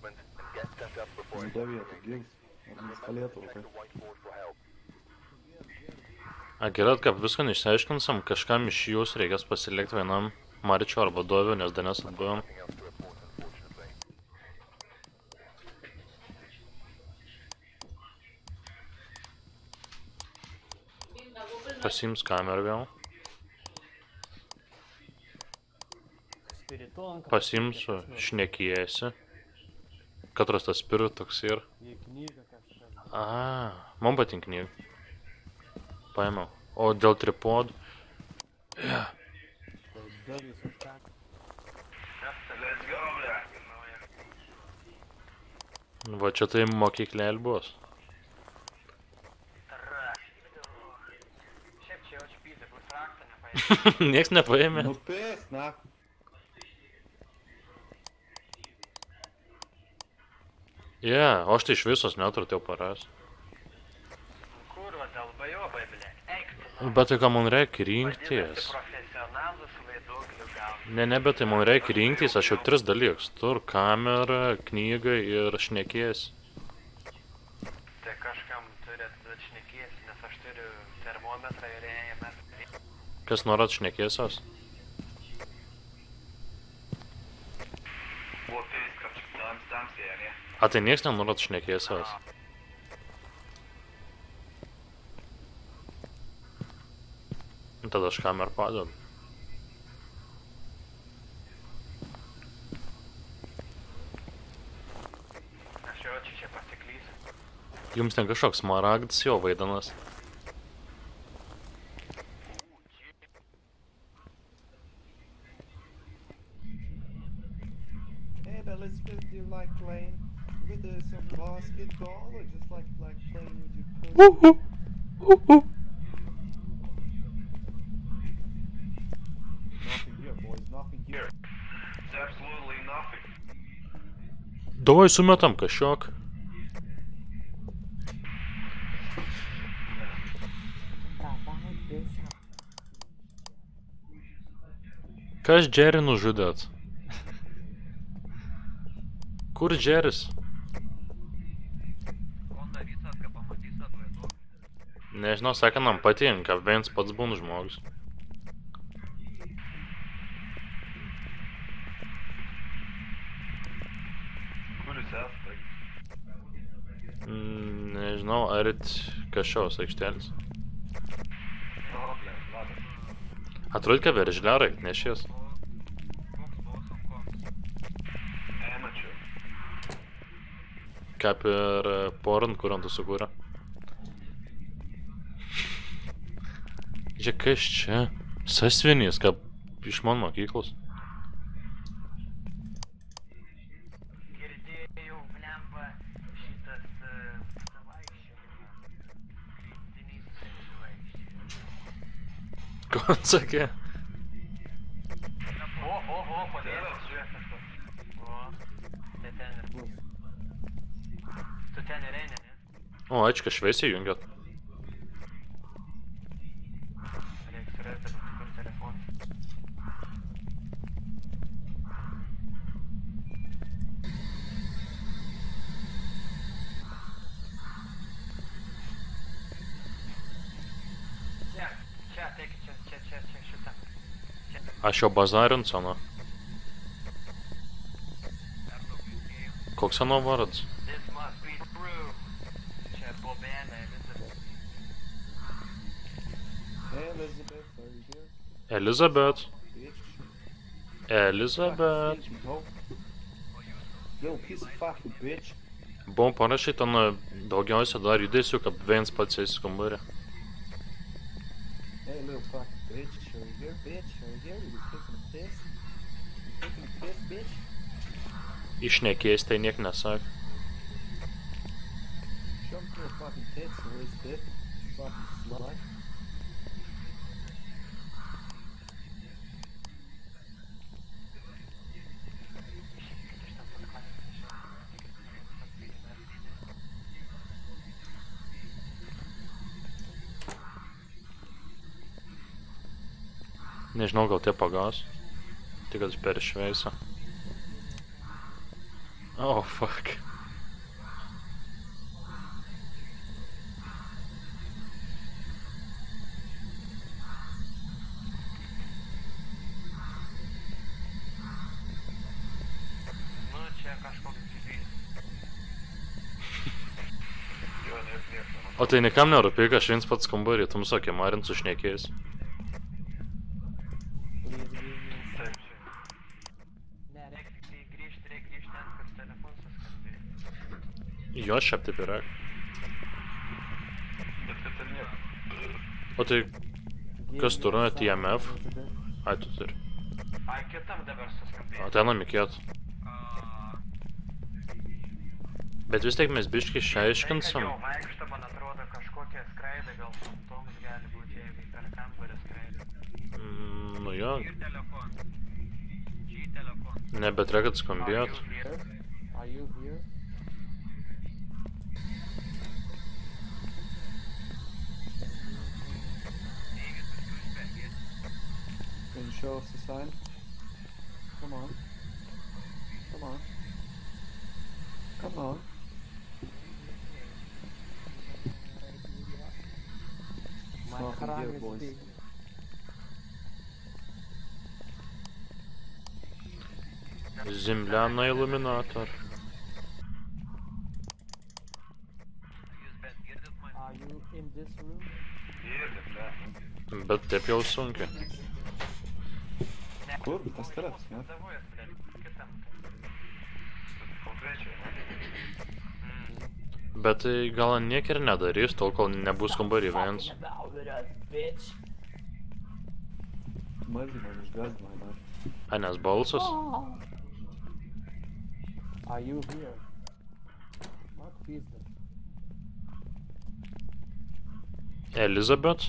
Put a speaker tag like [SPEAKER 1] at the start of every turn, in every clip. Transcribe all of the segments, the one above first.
[SPEAKER 1] Не до vieta, gils. Mēs kā Lietuva, ka...
[SPEAKER 2] Gerai, kaip viską neišsiaiškinsim, kažkam iš jūsų reikės pasilikti vienam Maričio arba Doviu, nes dar nesat buvim. Pasiims kamerą vėl. Pasiimsiu, šnekėjasi. Katras tas spirit toks ir. Man patink knyga. Paėmiau. O dėl tripodų. Va čia tai mokyklėlė bus. Nieks nepaėmė.
[SPEAKER 1] Nu pės, na.
[SPEAKER 2] O aš tai iš visos neturiu tau paras. Bet tai ką man reikia rinktis? Ne, bet tai man reikia rinktis, aš jau 3 dalykus. Tur kamera, knyga ir šnekės.
[SPEAKER 3] Tai kažkam turėt šnekės, nes aš turiu termometrą ir EMS.
[SPEAKER 2] Kas norat šnekėsios? A tai nieks nenorat šnekėsios? Tada aš kamerą padedu.
[SPEAKER 3] Aš jau čia pasiklysiu.
[SPEAKER 2] Jums ten kažkoks smaragdas jo vaidanas.
[SPEAKER 1] Hey, but let's do you like playing with some basketball or just like playing with your cousin? Nothing here, boys, nothing here.
[SPEAKER 3] There's absolutely nothing.
[SPEAKER 2] Davai sumetam kažkiok. Kas Jerry nužudėt? Kur Jerry's? Nežinau, sakė, nam patinka, viens pats būna žmogus. Nežinau, arit kažkios aikštelis. Atrodo, kad veržliarai nešies. Kaip ir porn, kur tu sukūrė. Žiūrėk, kas čia? Sasvinys, kaip iš mano mokyklos.
[SPEAKER 3] Girdėjau, blemba, šitas savaikščiavimas. Lydinys savaikščiavimas.
[SPEAKER 2] Ko sakė?
[SPEAKER 3] O, padėlės, žiūrėk kažkas. O, tai ten ir bus. Tu ten ir eini, ne?
[SPEAKER 2] O, ačiū, šviesiai jungiat.
[SPEAKER 3] Reiks surasti, kur telefonas. Čia, teik, čia, šitą.
[SPEAKER 2] Aš jau bazarinsiu, nu. Koks ano vardas?
[SPEAKER 3] This must be true. Čia Bobena, Elizabeth.
[SPEAKER 1] Hey, Elizabeth, are you here?
[SPEAKER 2] Elizabeth.
[SPEAKER 1] Bitch.
[SPEAKER 2] Elizabeth.
[SPEAKER 1] Little piece of fucking bitch.
[SPEAKER 2] Buvom parašyti ten daugiausia dar judesių, kaip viens pats eis kambarį.
[SPEAKER 1] Hey, little fucking bitch, are you here, bitch? Are you here? You taking a piss? You taking a piss, bitch?
[SPEAKER 2] Išnekės, tai niek nesak.
[SPEAKER 1] Show me your fucking tits, Elizabeth. Fucking slut.
[SPEAKER 2] Nežinau, gal tie pagaus. Tik kad per šveisą. Oh, fuck.
[SPEAKER 3] Nu, čia kažkoks gyvys.
[SPEAKER 1] Jo, nieks.
[SPEAKER 2] O tai niekam nerūpėjo, kad aš viens pats kambarį, tu musakė, Marin sušnekėjęs.
[SPEAKER 1] Taip, čia.
[SPEAKER 3] Ne, reikia grįžti ten, kad telefonas suskambėjo.
[SPEAKER 2] Jo, šiaip taip yra.
[SPEAKER 1] Bet kad ten nieko.
[SPEAKER 2] O tai kas turi net IMF? Ai, tu turi.
[SPEAKER 3] Ai, kitam dabar suskambėjo.
[SPEAKER 2] O ten namikėt. Bet vis tiek mes biškai išaiškinsim.
[SPEAKER 3] Jau vaikšto, man atrodo, kažkokie skraidai, gal fantomas gali būti, jeigu per kambarį skraidai.
[SPEAKER 2] Nu jo,
[SPEAKER 3] Ir telefonas. Čia telefonas.
[SPEAKER 2] nebet reikia kad skambėt.
[SPEAKER 4] Are you here?
[SPEAKER 1] Can you show us the sign? Come on. Come on. Come on. It's
[SPEAKER 4] My
[SPEAKER 1] nothing
[SPEAKER 4] crime
[SPEAKER 1] here,
[SPEAKER 4] is
[SPEAKER 1] boys.
[SPEAKER 4] big.
[SPEAKER 2] Земляна ілюмінатор.
[SPEAKER 3] Jūs bent girdit mane?
[SPEAKER 4] Are you in this room?
[SPEAKER 1] Girdim, ne?
[SPEAKER 2] Bet taip jau sunkiai.
[SPEAKER 3] Ne.
[SPEAKER 1] Kur? Tas teras, ne?
[SPEAKER 3] Davojas, blėt, kitam.
[SPEAKER 1] Konkrečiai, ne?
[SPEAKER 2] Bet tai gal niek ir nedarys, tol kol nebus kambarį viens.
[SPEAKER 1] Mazi man išgazdino, ne?
[SPEAKER 2] Ai, nes balsas?
[SPEAKER 4] Are you here? What business?
[SPEAKER 2] Elizabeth?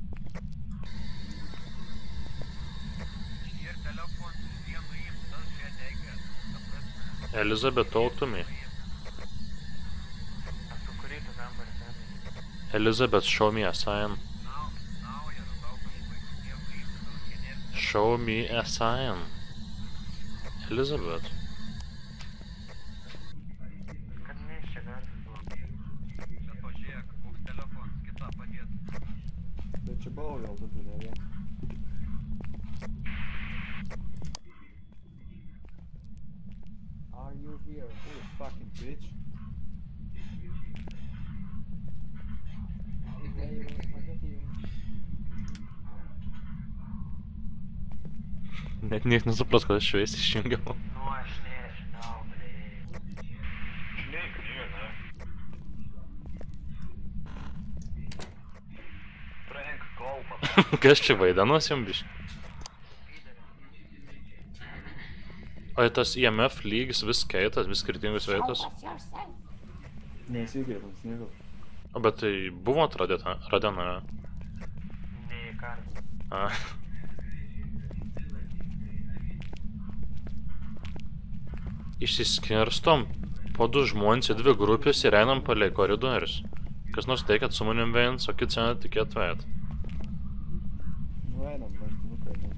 [SPEAKER 3] Ir telefonas vienu įimtas, čia degė.
[SPEAKER 2] Elizabeth, talk to me.
[SPEAKER 3] Su kurį tu kambarį ten?
[SPEAKER 2] Elizabeth, show me a sign.
[SPEAKER 3] Now, я radau kažkaip vienu įimtas, genės.
[SPEAKER 2] Show me a sign. Elizabeth.
[SPEAKER 3] Kad mes čia galim buvo.
[SPEAKER 5] Čia pažiūrėk, koks telefonas, kita padėt.
[SPEAKER 1] Bet čia buvo gal daugiau, ne vien.
[SPEAKER 4] Are you here?
[SPEAKER 1] Oh, you fucking bitch.
[SPEAKER 2] Net niek nesupras, kad aš švies išjungiau.
[SPEAKER 3] Nu, aš nežinau, blėt.
[SPEAKER 1] Žinai, kryjo, ne? Prank call, man.
[SPEAKER 2] Kas čia vaidanos jums biškai? O tas IMF lygis vis keitas, vis skirtingus veitas.
[SPEAKER 1] Nesikreipiam, sniegau.
[SPEAKER 2] O bet tai buvo Radena.
[SPEAKER 3] Nei kartą.
[SPEAKER 2] A. Išsiskirstom po du žmonės į dvi grupės ir einam palei koridorius. Kas nors teikia su manim viens, o kits einat tik atvejat.
[SPEAKER 1] Nu, einam, maštinukai, einam.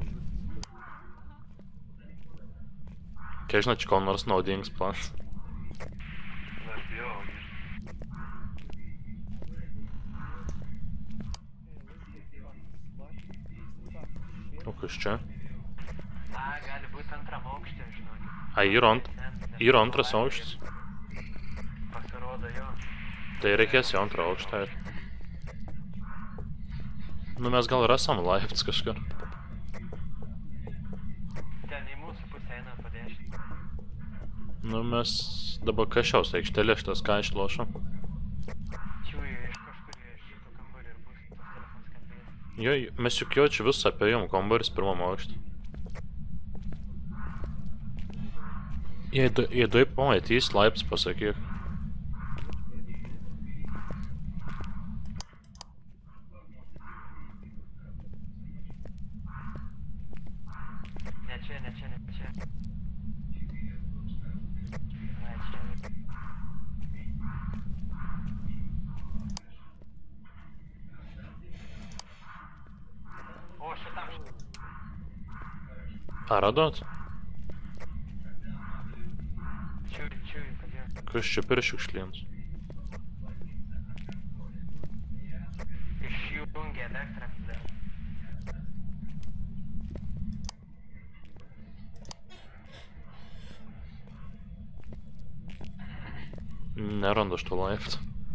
[SPEAKER 2] Kiek žinot, čia kol nors naudingas planas.
[SPEAKER 1] Aš bijau,
[SPEAKER 2] O kas čia?
[SPEAKER 3] A, gali būti antram aukšte, žinokit.
[SPEAKER 2] A, yra antras aukštas.
[SPEAKER 3] Pasirodo jo.
[SPEAKER 2] Tai reikės į antrą aukštą ir... Nu mes gal rasam laiptus kažkur.
[SPEAKER 3] Ten į mūsų pusę eina padėšti.
[SPEAKER 2] Nu mes dabar kažkiaus aikštelė šitas ką išlošam.
[SPEAKER 3] Čiūjų iš kažkur iš šito kambario ir bus tas telefonas skambėjęs.
[SPEAKER 2] Jo, mes juk jau čia vis apėjom kambaris pirmam aukštą. Jei du pamatys laiptus pasakyk.
[SPEAKER 3] Ne čia. Ai, čia. O, šitam.
[SPEAKER 2] A radot? Kas čia per šiukšlynas?
[SPEAKER 3] Išjungia elektrą.
[SPEAKER 2] Nerandu aš to laiptą.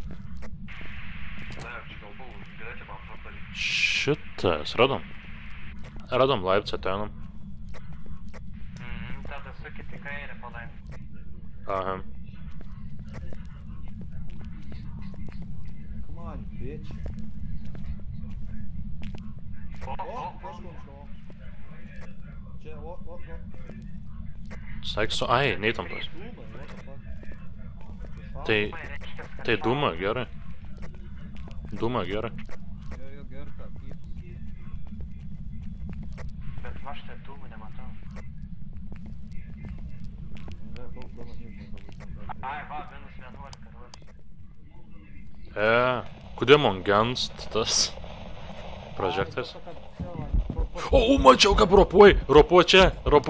[SPEAKER 5] Ne, čia kalbu, galėčiau man padaryti.
[SPEAKER 2] Šitas, radom. Radom laiptą tenam.
[SPEAKER 3] Tada sukit į kairę palaipsnį.
[SPEAKER 2] Aha.
[SPEAKER 1] Come on, bitch.
[SPEAKER 3] O,
[SPEAKER 1] Kažkur šlo. Čia, o.
[SPEAKER 2] Sakysiu, ai, neįtampas.
[SPEAKER 1] Dūmai, what the fuck?
[SPEAKER 2] Tai dūma, gerai. Dūma, gerai.
[SPEAKER 4] Jo, gerta, kaip.
[SPEAKER 3] bet va štai dūmų nematau. Ai, va, -11.
[SPEAKER 2] Kodėl man genst tas prožektas? O, mačiau, kaip ropuoj! Ropuo čia!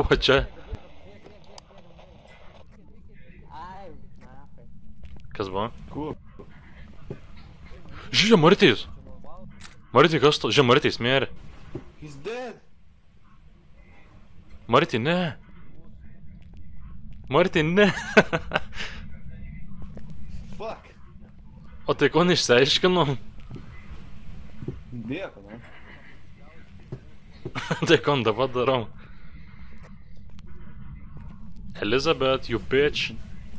[SPEAKER 2] Kas buvo?
[SPEAKER 1] Kur?
[SPEAKER 2] Žiūrė, Martys! Martys, kas to? Žiūrė, Martys mirė.
[SPEAKER 1] He's dead!
[SPEAKER 2] Martys, ne! Martys, ne!
[SPEAKER 1] Fuck!
[SPEAKER 2] O tai ko neišsiaiškinom?
[SPEAKER 1] Nieko, ne?
[SPEAKER 2] Tai ko dabar darom? Elizabeth, you bitch!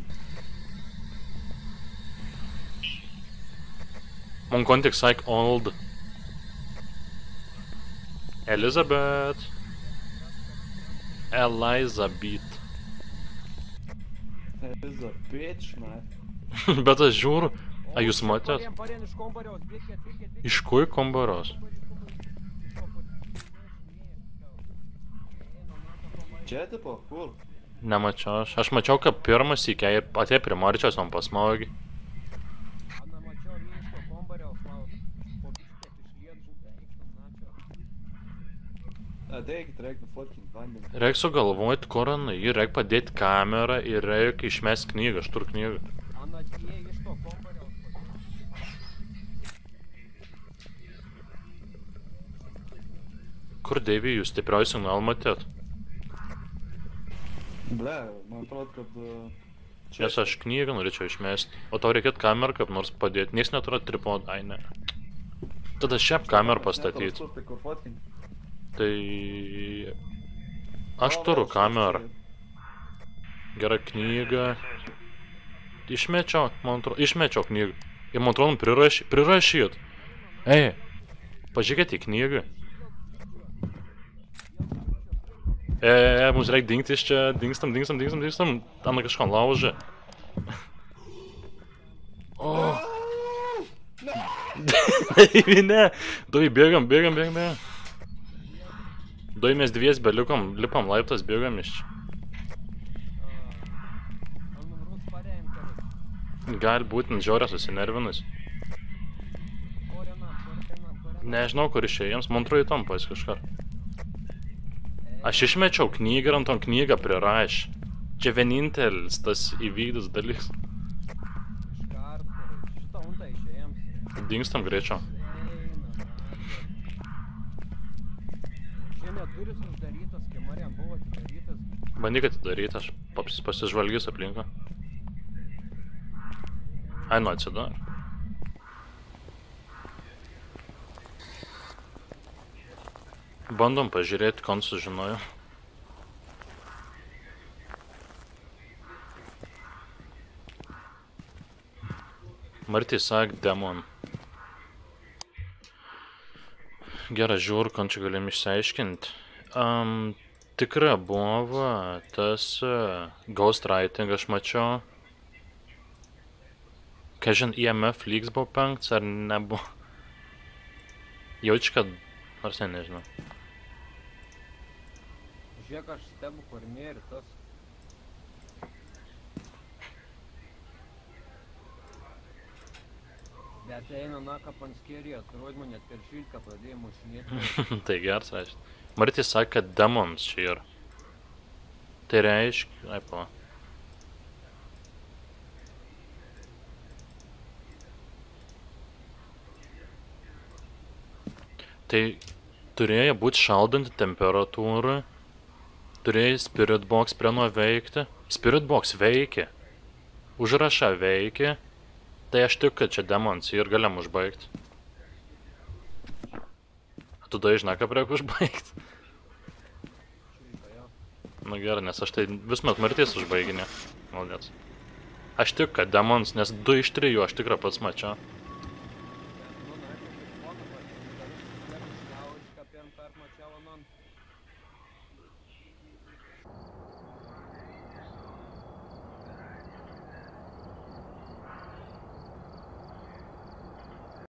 [SPEAKER 2] Man kon tik saik old. Elizabeth. Elizabeth.
[SPEAKER 1] Is a bitch, man.
[SPEAKER 2] Bet aš žiūriu. A jūs matėt?
[SPEAKER 4] Parien iš kombariaus, bėkit.
[SPEAKER 2] Iš kur kambaros?
[SPEAKER 1] Čia tipo, kur?
[SPEAKER 2] Nemačiau aš. Aš mačiau, kad pirmas įkei ir atėjo prie Marčios, man pasmaugi.
[SPEAKER 4] Ana mačiau iš to kombariaus, po biškėt išliet žūtę, eikstam načio.
[SPEAKER 1] Ateikit, reik nufotkint vandenį.
[SPEAKER 2] Reik sugalvoti, kur jinai. Reik padėti kamerą ir reik išmest knygą. Aš turiu knygą.
[SPEAKER 4] Ana atėjo iš to kombariaus.
[SPEAKER 2] Kur Deivy, jūs stipriausiai signalą matėt?
[SPEAKER 1] Ble, man atrodo, kad...
[SPEAKER 2] Nes aš knygą norėčiau išmesti. O tau reikėt kamerą kaip nors padėti. Nieks neturi tripodą. Ai, ne. Tada šiaip kamerą pastatyti.
[SPEAKER 1] Tai kur fotkint?
[SPEAKER 2] Tai... Aš turiu kamerą. Gera knyga. Išmečiau, man atrodo, išmečiau knygą. Ir man atrodo, prirašyt. Ei, pažiūrėkit į knygą. Mums reikia dingti iš čia, dingstam. Ana kažką laužė. O. Ne, Dui, bėgam. Dui, mes dvies belikom, lipam laiptas, bėgam iš čia. Gali būti žiaurė susinervinus. Nežinau, kur išėjams, man atrodo įtampas kažką. Aš išmečiau knygą ir ant tom knygą prirašė. Čia vienintelis tas įvykdys dalykas.
[SPEAKER 4] Šitą untą išėjams.
[SPEAKER 2] Dingstam greičiau.
[SPEAKER 4] Šiandien duris uždarytas, kai Mariam buvo atidarytas.
[SPEAKER 2] Bandyk atidaryti, aš pasižvalgys aplinką. Ai, nu atsidar. Bandom pažiūrėti, kon sužinojo. Martį sak demon. Gerai, žiūr, kon čia galim išsiaiškinti. Tikra buvo tas ghostwriting aš mačiau. Kažin IMF lygs buvo 5 ar nebuvo? Jaučiu, kad... Nors nežinau.
[SPEAKER 4] Žiūrėk, aš stebu, kur nėri tas. Bet eina naka panskerį, atrodo man net per šilką pradėjo mušinėti.
[SPEAKER 2] Tai geras reiškia. Martys sakė, kad demons čia yra. Tai reiškia... Ai, pala. Tai turėjo būti šaldanti temperatūra, turėjo Spirit Box prie nuo veikti. Spirit Box veikia, užrašą veikia, tai aš tik, kad čia demoncija ir galim užbaigti. Tu dažnai ką reikia užbaigti? Nu gerai, nes aš tai visuomet mirties užbaiginė. Maldės. Aš tik, kad demons, nes 2 iš 3 aš tikrai pats mačiau.